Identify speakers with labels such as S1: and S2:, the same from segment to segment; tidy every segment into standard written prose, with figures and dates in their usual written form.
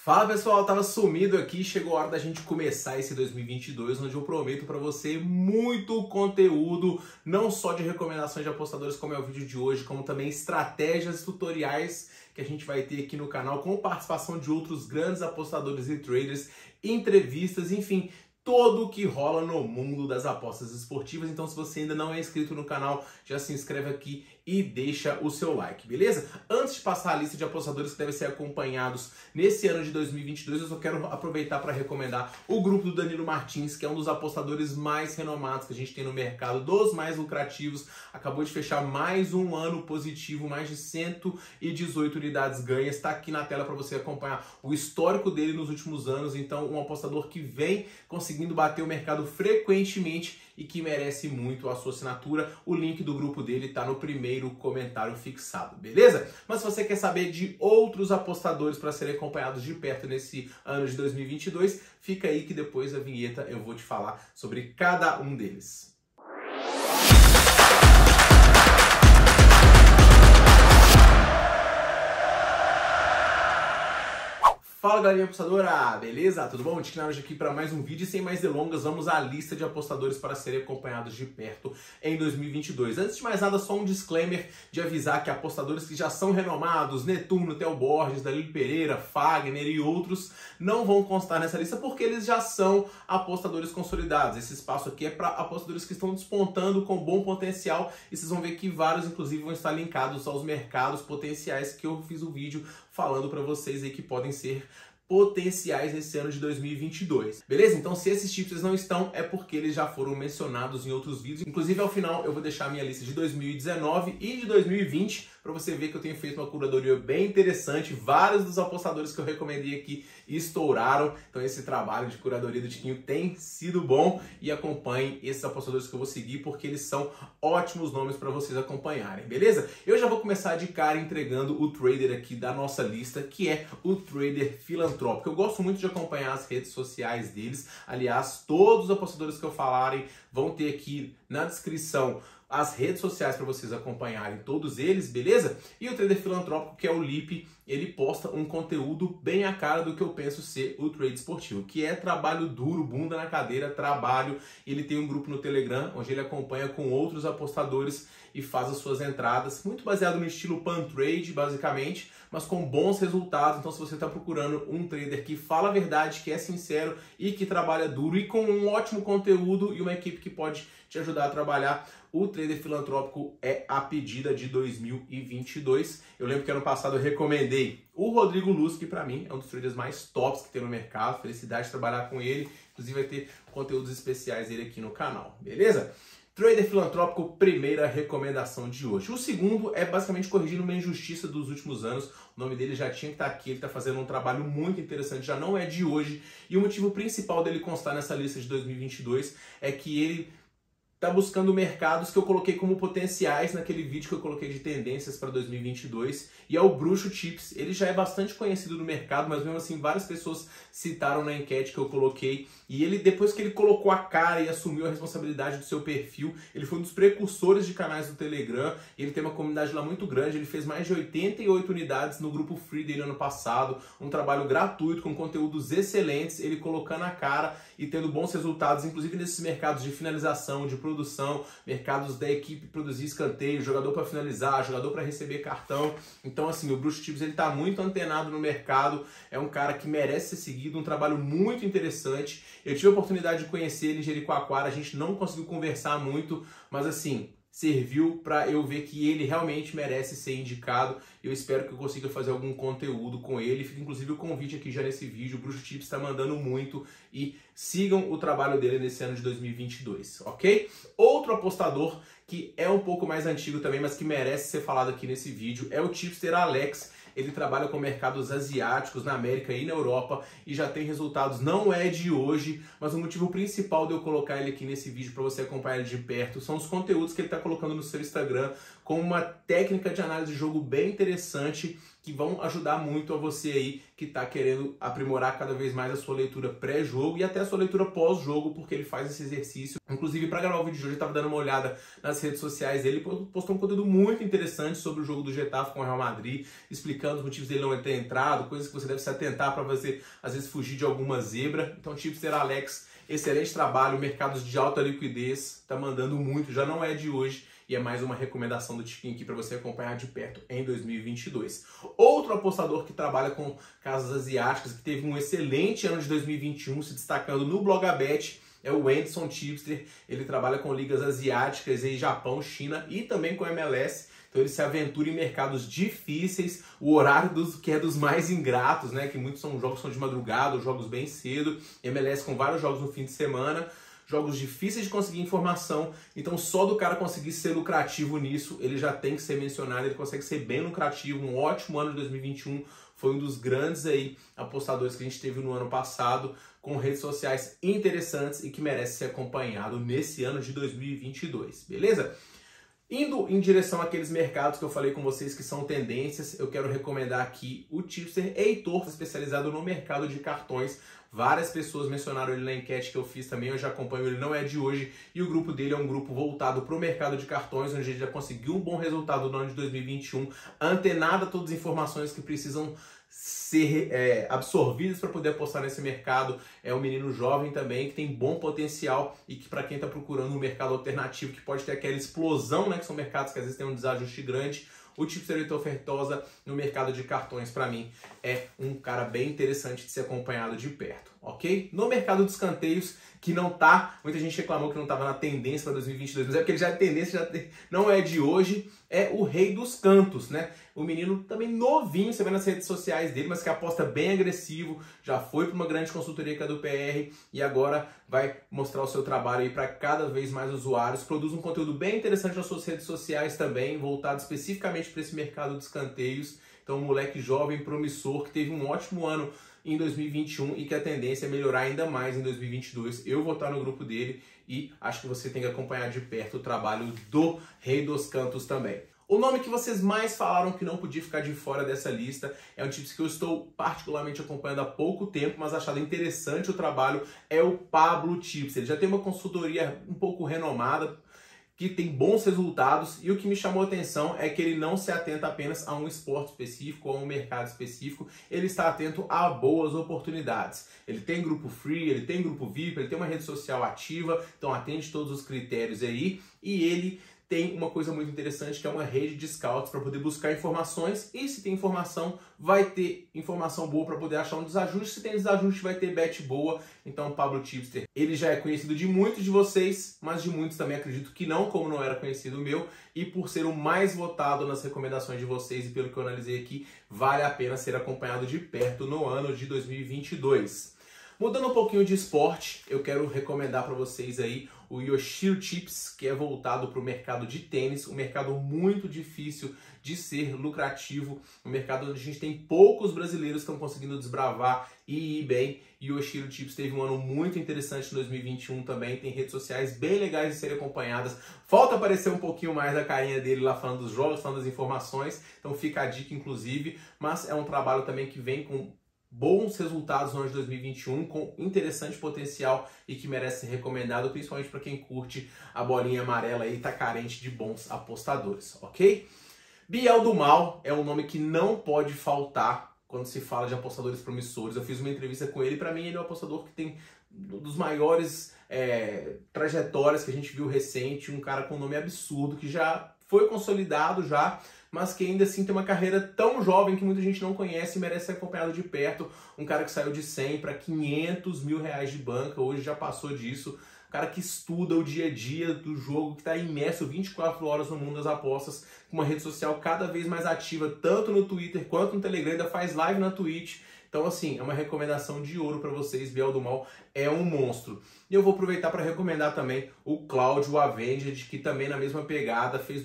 S1: Fala pessoal, tava sumido aqui, chegou a hora da gente começar esse 2022, onde eu prometo para você muito conteúdo, não só de recomendações de apostadores como é o vídeo de hoje, como também estratégias tutoriais que a gente vai ter aqui no canal, com participação de outros grandes apostadores e traders, entrevistas, enfim, todo o que rola no mundo das apostas esportivas. Então, se você ainda não é inscrito no canal, já se inscreve aqui e deixa o seu like, beleza? Antes de passar a lista de apostadores que devem ser acompanhados nesse ano de 2022, eu só quero aproveitar para recomendar o grupo do Danilo Martins, que é um dos apostadores mais renomados que a gente tem no mercado, dos mais lucrativos. Acabou de fechar mais um ano positivo, mais de 118 unidades ganhas. Está aqui na tela para você acompanhar o histórico dele nos últimos anos. Então, um apostador que vem conseguindo bater o mercado frequentemente e que merece muito a sua assinatura. O link do grupo dele está no primeiro comentário fixado, beleza? Mas se você quer saber de outros apostadores para serem acompanhados de perto nesse ano de 2022, fica aí que depois da vinheta eu vou te falar sobre cada um deles. Fala galerinha apostadora, beleza? Tudo bom? Tiquinaro aqui para mais um vídeo e sem mais delongas, vamos à lista de apostadores para serem acompanhados de perto em 2022. Antes de mais nada, só um disclaimer de avisar que apostadores que já são renomados, Netuno, Theo Borges, Dalilo Pereira, Fagner e outros, não vão constar nessa lista porque eles já são apostadores consolidados. Esse espaço aqui é para apostadores que estão despontando com bom potencial e vocês vão ver que vários, inclusive, vão estar linkados aos mercados potenciais que eu fiz o vídeo falando para vocês aí que podem ser potenciais nesse ano de 2022. Beleza? Então, se esses tips não estão, é porque eles já foram mencionados em outros vídeos. Inclusive, ao final, eu vou deixar a minha lista de 2019 e de 2020 para você ver que eu tenho feito uma curadoria bem interessante. Vários dos apostadores que eu recomendei aqui estouraram. Então, esse trabalho de curadoria do Tiquinho tem sido bom e acompanhem esses apostadores que eu vou seguir porque eles são ótimos nomes para vocês acompanharem, beleza? Eu já vou começar de cara entregando o trader aqui da nossa lista, que é o trader filantrópico. Eu gosto muito de acompanhar as redes sociais deles. Aliás, todos os apostadores que eu falarem vão ter aqui na descrição as redes sociais para vocês acompanharem todos eles, beleza? E o trader filantrópico, que é o Lipe, ele posta um conteúdo bem a cara do que eu penso ser o trade esportivo, que é trabalho duro, bunda na cadeira, trabalho. Ele tem um grupo no Telegram, onde ele acompanha com outros apostadores e faz as suas entradas, muito baseado no estilo pan trade, basicamente, mas com bons resultados. Então, se você está procurando um trader que fala a verdade, que é sincero e que trabalha duro e com um ótimo conteúdo e uma equipe que pode te ajudar a trabalhar, o trader filantrópico é a pedida de 2022. Eu lembro que ano passado eu recomendei o Rodrigo Luz, que para mim é um dos traders mais tops que tem no mercado. Felicidade de trabalhar com ele. Inclusive vai ter conteúdos especiais dele aqui no canal, beleza? Trader filantrópico, primeira recomendação de hoje. O segundo é basicamente corrigindo uma injustiça dos últimos anos. O nome dele já tinha que estar aqui, ele está fazendo um trabalho muito interessante, já não é de hoje. E o motivo principal dele constar nessa lista de 2022 é que ele está buscando mercados que eu coloquei como potenciais naquele vídeo que eu coloquei de tendências para 2022, e é o Bruxo Tips. Ele já é bastante conhecido no mercado, mas mesmo assim várias pessoas citaram na enquete que eu coloquei, e ele, depois que ele colocou a cara e assumiu a responsabilidade do seu perfil, ele foi um dos precursores de canais do Telegram, e ele tem uma comunidade lá muito grande. Ele fez mais de 88 unidades no grupo free dele ano passado, um trabalho gratuito com conteúdos excelentes, ele colocando a cara e tendo bons resultados, inclusive nesses mercados de finalização, de produção, mercados da equipe produzir escanteio, jogador para finalizar, jogador para receber cartão. Então, assim, o Bruxo Tips, ele tá muito antenado no mercado, é um cara que merece ser seguido, um trabalho muito interessante. Eu tive a oportunidade de conhecer ele em Jericoacoara, a gente não conseguiu conversar muito, mas assim, serviu para eu ver que ele realmente merece ser indicado. Eu espero que eu consiga fazer algum conteúdo com ele. Fica inclusive o convite aqui já nesse vídeo. O Bruxo Tips está mandando muito e sigam o trabalho dele nesse ano de 2022, ok? Outro apostador que é um pouco mais antigo também, mas que merece ser falado aqui nesse vídeo, é o Tipster Alex. Ele trabalha com mercados asiáticos na América e na Europa e já tem resultados, não é de hoje, mas o motivo principal de eu colocar ele aqui nesse vídeo para você acompanhar ele de perto são os conteúdos que ele está colocando no seu Instagram, com uma técnica de análise de jogo bem interessante, que vão ajudar muito a você aí que está querendo aprimorar cada vez mais a sua leitura pré-jogo e até a sua leitura pós-jogo, porque ele faz esse exercício. Inclusive, para gravar o vídeo de hoje, eu estava dando uma olhada nas redes sociais dele, postou um conteúdo muito interessante sobre o jogo do Getafe com o Real Madrid, explicando os motivos dele não ter entrado, coisas que você deve se atentar para você, às vezes, fugir de alguma zebra. Então, Tipster Alex, excelente trabalho, mercados de alta liquidez, está mandando muito, já não é de hoje. E é mais uma recomendação do Tiquinho aqui para você acompanhar de perto em 2022. Outro apostador que trabalha com casas asiáticas, que teve um excelente ano de 2021, se destacando no Blogabet, é o Anderson Tipster. Ele trabalha com ligas asiáticas, aí Japão, China e também com MLS. Então ele se aventura em mercados difíceis, o horário que é dos mais ingratos, né? Que muitos jogos são de madrugada, ou jogos bem cedo. MLS com vários jogos no fim de semana. Jogos difíceis de conseguir informação, então só do cara conseguir ser lucrativo nisso, ele já tem que ser mencionado, ele consegue ser bem lucrativo, um ótimo ano de 2021, foi um dos grandes aí apostadores que a gente teve no ano passado, com redes sociais interessantes e que merece ser acompanhado nesse ano de 2022, beleza? Indo em direção àqueles mercados que eu falei com vocês que são tendências, eu quero recomendar aqui o Tipster Heitor, especializado no mercado de cartões. Várias pessoas mencionaram ele na enquete que eu fiz também, eu já acompanho ele, não é de hoje. E o grupo dele é um grupo voltado para o mercado de cartões, onde ele já conseguiu um bom resultado no ano de 2021, antenado a todas as informações que precisam ser absorvidas para poder apostar nesse mercado. É um menino jovem também, que tem bom potencial e que para quem está procurando um mercado alternativo, que pode ter aquela explosão, né, que são mercados que às vezes tem um desajuste grande, o Tipster Heitor Fertosa no mercado de cartões, para mim, é um cara bem interessante de ser acompanhado de perto, ok? No mercado de escanteios, que não tá, muita gente reclamou que não estava na tendência para 2022, mas é porque ele já é tendência, não é de hoje, é o rei dos cantos, né? O menino também novinho, você vê nas redes sociais dele, mas que aposta bem agressivo, já foi para uma grande consultoria que é do PR e agora vai mostrar o seu trabalho aí para cada vez mais usuários, produz um conteúdo bem interessante nas suas redes sociais também, voltado especificamente para esse mercado de escanteios. Então, um moleque jovem, promissor, que teve um ótimo ano em 2021 e que a tendência é melhorar ainda mais em 2022. Eu vou estar no grupo dele e acho que você tem que acompanhar de perto o trabalho do Rei dos Cantos também. O nome que vocês mais falaram que não podia ficar de fora dessa lista é um Tipster que eu estou particularmente acompanhando há pouco tempo, mas achado interessante o trabalho, é o Pablo Tipster. Ele já tem uma consultoria um pouco renomada, que tem bons resultados, e o que me chamou a atenção é que ele não se atenta apenas a um esporte específico, a um mercado específico, ele está atento a boas oportunidades. Ele tem grupo free, ele tem grupo VIP, ele tem uma rede social ativa, então atende todos os critérios aí, e ele tem uma coisa muito interessante, que é uma rede de scouts para poder buscar informações, e se tem informação, vai ter informação boa para poder achar um desajuste, se tem desajuste vai ter bet boa. Então o Pablo Tipster, ele já é conhecido de muitos de vocês, mas de muitos também acredito que não, como não era conhecido o meu, e por ser o mais votado nas recomendações de vocês e pelo que eu analisei aqui, vale a pena ser acompanhado de perto no ano de 2022. Mudando um pouquinho de esporte, eu quero recomendar para vocês aí o Yoshiro Tips, que é voltado para o mercado de tênis, um mercado muito difícil de ser lucrativo, um mercado onde a gente tem poucos brasileiros que estão conseguindo desbravar e ir bem. E o Yoshiro Tips teve um ano muito interessante em 2021 também, tem redes sociais bem legais de serem acompanhadas. Falta aparecer um pouquinho mais da carinha dele lá falando dos jogos, falando das informações, então fica a dica inclusive, mas é um trabalho também que vem com bons resultados no ano de 2021, com interessante potencial e que merece ser recomendado, principalmente para quem curte a bolinha amarela e está carente de bons apostadores, ok? Biel do Mal é um nome que não pode faltar quando se fala de apostadores promissores. Eu fiz uma entrevista com ele, para mim ele é um apostador que tem um dos maiores trajetórias que a gente viu recente, um cara com um nome absurdo, que já foi consolidado já, mas que ainda assim tem uma carreira tão jovem que muita gente não conhece e merece ser acompanhado de perto. Um cara que saiu de 100 para 500 mil reais de banca, hoje já passou disso. Um cara que estuda o dia a dia do jogo, que está imerso 24 horas no mundo das apostas, com uma rede social cada vez mais ativa, tanto no Twitter quanto no Telegram, ainda faz live na Twitch. Então, assim, é uma recomendação de ouro para vocês. Biel do Mal é um monstro. E eu vou aproveitar para recomendar também o Cláudio Avenged, que também na mesma pegada fez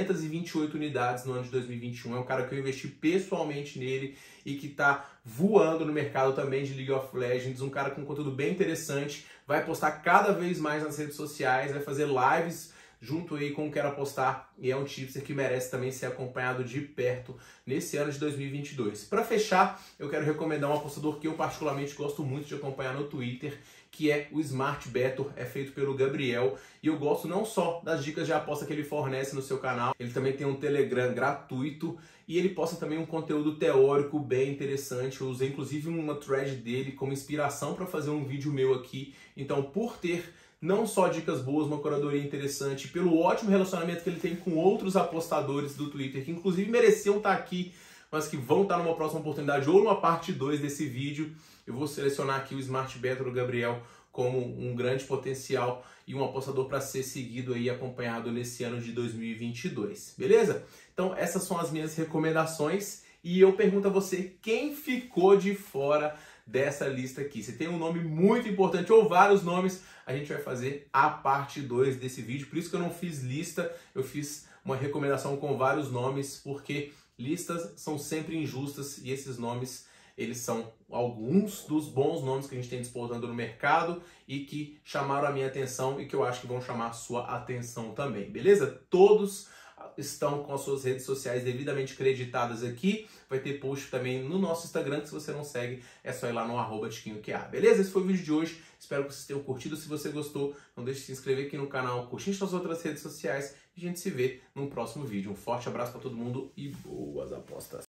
S1: 228 unidades no ano de 2021. É um cara que eu investi pessoalmente nele e que está voando no mercado também de League of Legends. Um cara com conteúdo bem interessante. Vai postar cada vez mais nas redes sociais, vai fazer lives junto aí com o Quero Apostar, e é um tipster que merece também ser acompanhado de perto nesse ano de 2022. Para fechar, eu quero recomendar um apostador que eu particularmente gosto muito de acompanhar no Twitter, que é o Smart Better, é feito pelo Gabriel, e eu gosto não só das dicas de aposta que ele fornece no seu canal, ele também tem um Telegram gratuito, e ele posta também um conteúdo teórico bem interessante. Eu usei inclusive uma thread dele como inspiração para fazer um vídeo meu aqui, então por ter não só dicas boas, uma curadoria interessante, pelo ótimo relacionamento que ele tem com outros apostadores do Twitter, que inclusive mereciam estar aqui, mas que vão estar numa próxima oportunidade ou numa parte 2 desse vídeo, eu vou selecionar aqui o Smart Better do Gabriel como um grande potencial e um apostador para ser seguido aí, acompanhado nesse ano de 2022, beleza? Então essas são as minhas recomendações e eu pergunto a você, quem ficou de fora dessa lista aqui? Se tem um nome muito importante ou vários nomes, a gente vai fazer a parte 2 desse vídeo, por isso que eu não fiz lista, eu fiz uma recomendação com vários nomes, porque listas são sempre injustas e esses nomes, eles são alguns dos bons nomes que a gente tem disputando no mercado e que chamaram a minha atenção e que eu acho que vão chamar a sua atenção também, beleza? Todos estão com as suas redes sociais devidamente creditadas aqui. Vai ter post também no nosso Instagram, que se você não segue, é só ir lá no @tiquinhoqa, beleza? Esse foi o vídeo de hoje, espero que vocês tenham curtido. Se você gostou, não deixe de se inscrever aqui no canal, curtir as outras redes sociais e a gente se vê no próximo vídeo. Um forte abraço para todo mundo e boas apostas!